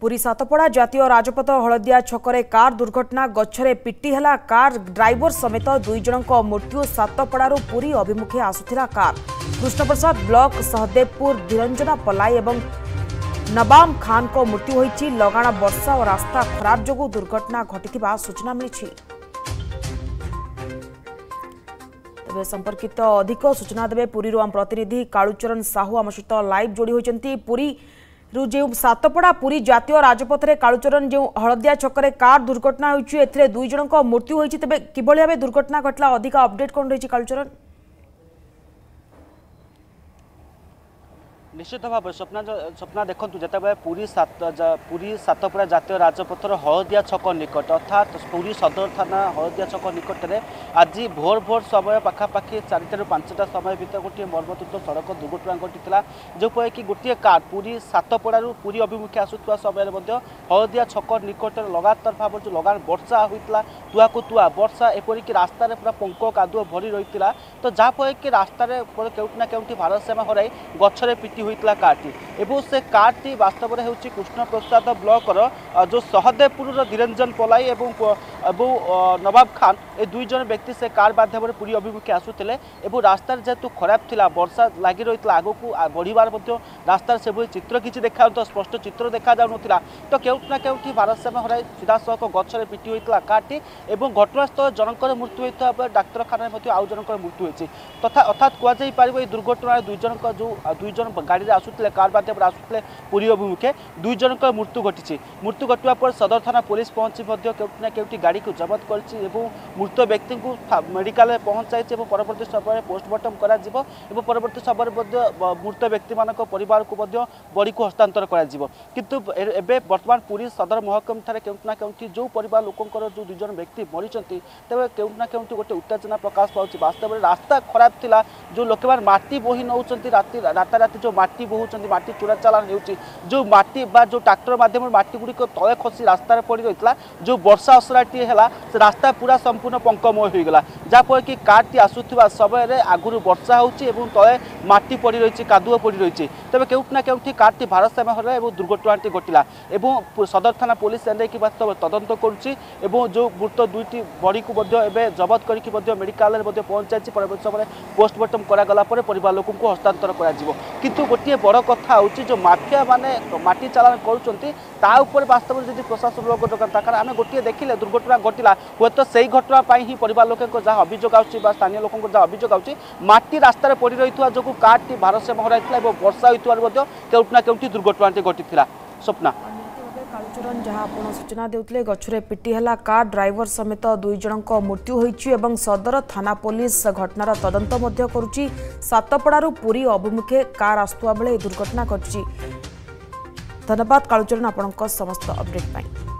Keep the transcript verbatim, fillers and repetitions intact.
पुरी सातपड़ा जातीय राजपथ हलदिया छकरे कार दुर्घटना गछरे पिटी हला कार ड्राइवर समेत दुई जनक मृत्यु सातपड़ारू पुरी अभिमुखे आसुथिला कार कृष्णप्रसाद ब्लॉक सहदेवपुर धीरंजना पलाई एवं नबाम खान को मृत्यु होईची। लगाण वर्षा और रास्ता खराब जोगु दुर्घटना घटिथिबा सूचना मिली। तेज संपर्कित अधिक सूचना देवे पुरी आम प्रतिनिधि कालूचरण साहू आम सहित लाइव जोड़ी होती। पुरी जो सातपड़ा पुरी जातीय राजपथ में कालूचरण जो हलदिया छकरे कार दुर्घटना होती दुई जनक मृत्यु होती तेज किभली भाव दुर्घटना घटला अधिक अपडेट कौन रही कालूचरण? निश्चित भाव स्वप्ना स्वप्ना देखु जिते पुरी सात पुरी सातपड़ा जातीय राजपथर हलदिया छक निकट अर्थात पुरी सदर थाना हलदिया छक निकट में आज भोर भोर समय पखापाखि चारिटा पांचटा समय भितर गोटे मर्मतुद सड़क दुर्घटना घटी जोपर कि गोटे कार पुरी सातपड़ारू पुरी अभिमुखे आसुवा समय हलदिया छक निकट लगातार भाव जो लगान वर्षा होता तुआ को तुआ वर्षा एपरिक रास्ता पूरा पंक कादुआ भरी रही है तो जहाँफल कि रास्तार केउटना केउटी भारसाम्य हराई गछरे पिटी होता कारटी एवं से कारटी वास्तव में होची कृष्णप्रसाद ब्लॉकर जो सहदेवपुर धीरंजन पलाई एवं नवाब खान ए दुई जन व्यक्ति से कार माध्यम पुरी अभिमुखे आसुले एवं रास्तार जेहेतु खराब थिला वर्षा लगी रही आग को बढ़िबार रास्तार से चित्र किसी देखा तो स्पष्ट चित्र देखा जाऊन तो केउटना केउटी भारसाम्य हराई सीधासख गछरे पिटी होता कारटी एवं घटनास्थल जनकर मृत्यु होता डाक्तखाना आउ जनकर मृत्यु होती तथा अर्थात कहुई दुर्घटना दुई जन जो दुई जन गाड़ी आसुले कार माध्यम आसुले पुरी अभिमुखे दुई जन मृत्यु घटी मृत्यु घटवा पर सदर थाना पुलिस पहुंची केउटना केउटी गाड़ी को जबत कर मृत व्यक्ति को मेडिकल पहुंचाई परवर्ती समय पोस्टमार्टम करवर्ती समय मृत व्यक्ति मान परिवार को बड़ी को हस्तांतर किंतु एबे वर्तमान पुरी सदर महकम ठारे केउटना केउटी जो परिवार लोकंकर जो दुई जन व्यक्ति मरी तेज केउटना केउटी गोटे उत्तेजना प्रकाश पाउछि। वास्तव में रास्ता खराब थिला जो लोक माटी बोही नौ राति राताराति जो माटी बोहुचंती माटी चोरा चालान होउची जो माटी बा जो ट्रैक्टर माध्यम माटी गुड़ी को तले खसी रास्तार पड़ी रही जो वर्षा असराटी है से रास्ता पूरा संपूर्ण पंकमय हो गला जहाँफल कि कारटी आसुवा समय आगुरी वर्षा होची तले माटी पड़ी रही कादुआ पड़ी रही तेज केउटना केउटी कारटी भारसाम्य हरा और दुर्घटनाटी घटिला एवं सदर थाना पुलिस एनेक वास्तव तदंत करुच्ची जो मृत दुईटी बड़ी को जबत करके मेडिकल पहुंचाई परवर्ती समय पोस्टमार्टम करागला परिवार लोक हस्तांतर कर किंतु गोटे बड़ कथा हूँ जो माफिया माने माटी चालान कर वास्तव में जब प्रशासन लोक दरकार कारण आम गोटे देखिले दुर्घटना घटला हे तो से घटना ही परिवार लोक जहाँ अभियोग आस्थानीय लोक जहाँ अभियोग आटी रास्तार पड़ रही जो कारटी भारसाम्य हराई वर्षा होता केउटना केउटी दुर्घटनाटी घटी स्वप्ना कालूचरण जहाँ आप सूचना देते गछरे पिटी हला कार ड्राइवर समेत दुई जनक मृत्यु होती सदर थाना पुलिस घटनार तदंत करुच्ची। सातपड़ारू पुरी अभिमुखे कार आसुवा बेले दुर्घटना घटी। धन्यवाद कालूचरण आपणक समस्त अपडेट पाई।